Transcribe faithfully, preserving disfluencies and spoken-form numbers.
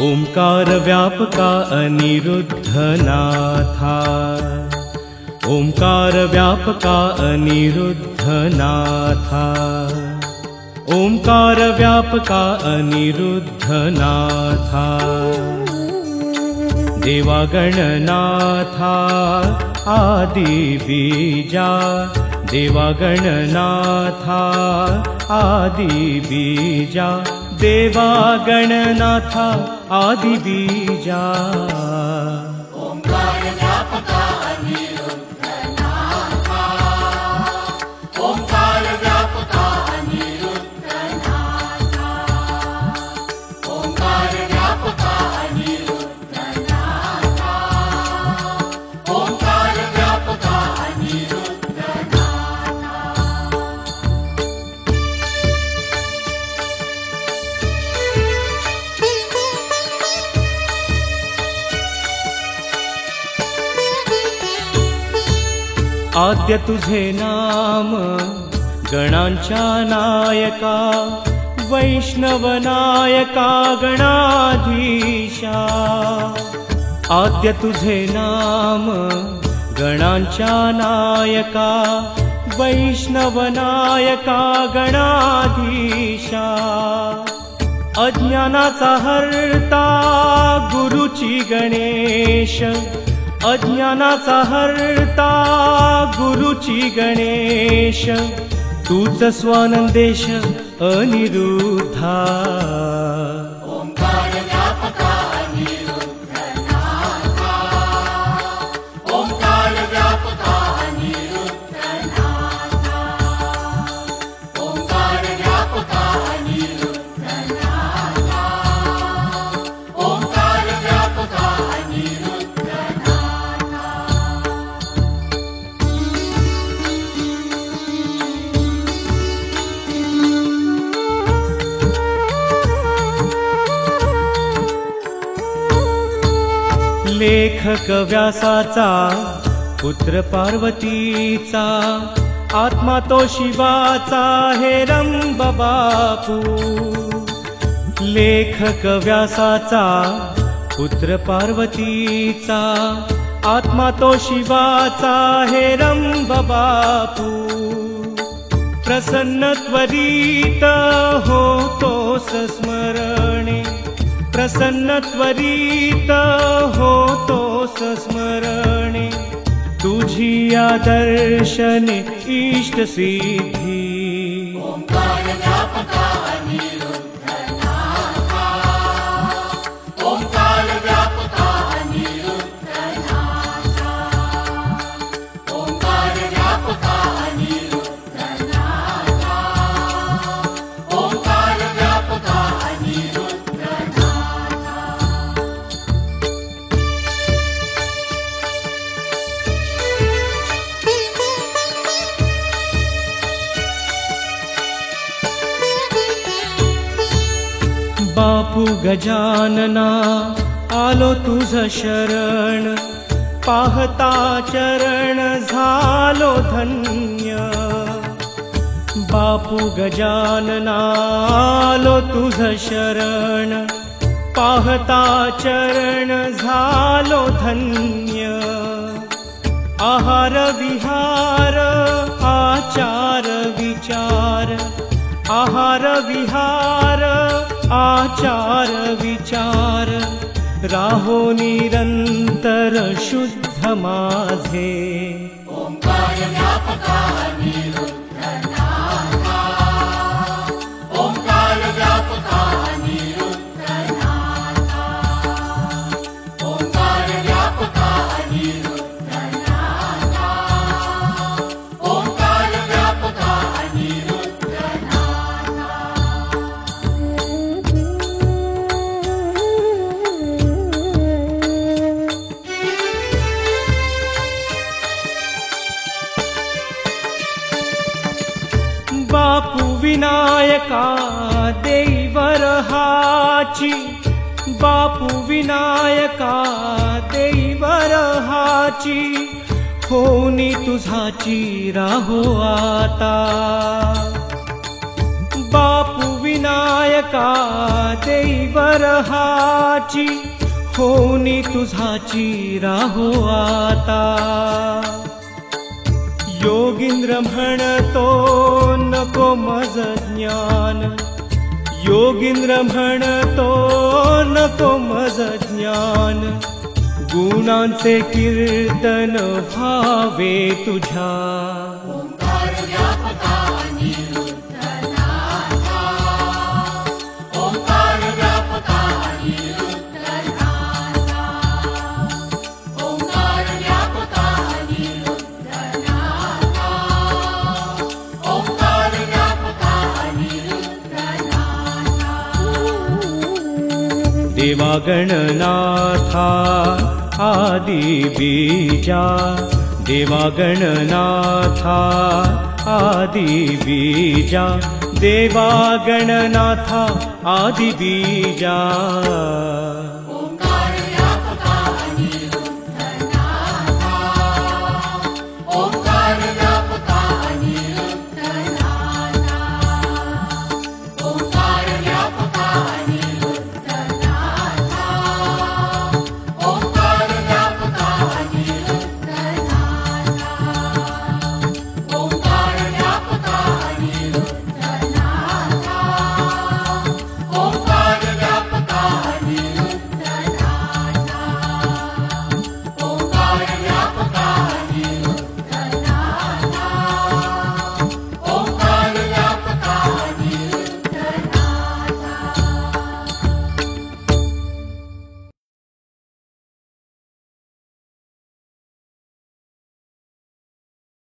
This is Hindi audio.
ओंकार व्यापका अनिरुद्धनाथा, ओंकार व्यापका अनिरुद्धनाथा, ओंकार व्यापका अनिरुद्धनाथा, देवागणनाथा आदिबीजा, देवागणनाथा आदिबीजा, देवागणनाथा आदिबीजा। ओंकार व्यापका अनिरुद्धनाथा, ओंकार व्यापका अनिरुद्धनाथा, ओंकार व्यापका अनिरुद्धनाथा, ओंकार व्यापका अनिरुद्धनाथा। आद्य तुझे नाम गणांच्या नायका, वैष्णव नायका गणाधीशा। आद्य तुझे नाम गणांच्या नायका, वैष्णव नायका गणाधीशा। अज्ञानाचा हर्ता गुरुची गणेश, अज्ञानाचा हर्ता गुरुची गणेश, तूच स्वानंदेश अनिरुद्धा। ओंकार व्यापका अनिरुद्धनाथा, ओंकार व्यापका अनिरुद्धनाथा, ओंकार व्यापका अनिरुद्धनाथा, ओंकार व्यापका अनिरुद्धनाथा। लेखक व्यासाचा पुत्र पार्वतीचा, आत्मा तो शिवाचा हे रंब बापू। लेखक व्यासाचा पुत्र पार्वतीचा, आत्मा तो शिवाचा हे रंब बापू। प्रसन्न त्वरित होतोस स्मरणे, प्रसन्न त्वरित होतोस स्मरणे, तुझी आदर्शने इष्ट सिद्धी। ओंकार व्यापका अनिरुद्धनाथा, ओंकार व्यापका अनिरुद्धनाथा, ओंकार व्यापका अनिरुद्धनाथा, ओंकार व्यापका अनिरुद्धनाथा। बापू गजानना आलो तुझ शरण, पाहता चरण झालो धन्य। बापू गजानना आलो तुझ शरण, पाहता चरण झालो धन्य। आहार विहार आचार विचार, आहार विहार आचार विचार, राहो निरंतर शुद्ध माझे। ओंकार व्यापका अनिरुद्धनाथा, ओंकार व्यापका अनिरुद्धनाथा, ओंकार व्यापका अनिरुद्धनाथा, ओंकार व्यापका अनिरुद्धनाथा। बापू विनायका देईवरहाची, बापू विनायका देईवरहाची, होनी तुझाची राहो आता। बापू विनायका विनायका दैवरहाची होनी तुझाची राहो आता। योगींद्र म्हणतो नको मज ज्ञान, योगींद्र म्हणतो नको मज ज्ञान, गुणांचे कीर्तन भावे तुझ्या। ओंकार व्यापका अनिरुद्धनाथा, ओंकार व्यापका अनिरुद्धनाथा, ओंकार व्यापका अनिरुद्धनाथा, ओंकार व्यापका अनिरुद्धनाथा। देवा गणनाथा आदि बीजा, देवा गणनाथा आदि बीजा, देवा गणनाथा आदि बीजा।